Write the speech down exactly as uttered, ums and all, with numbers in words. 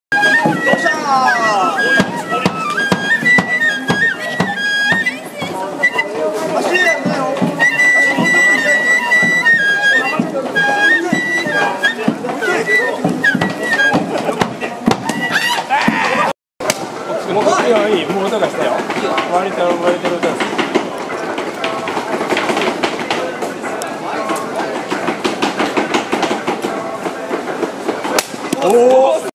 もういい、もう音がしたよ。割と割れてる音です。おお。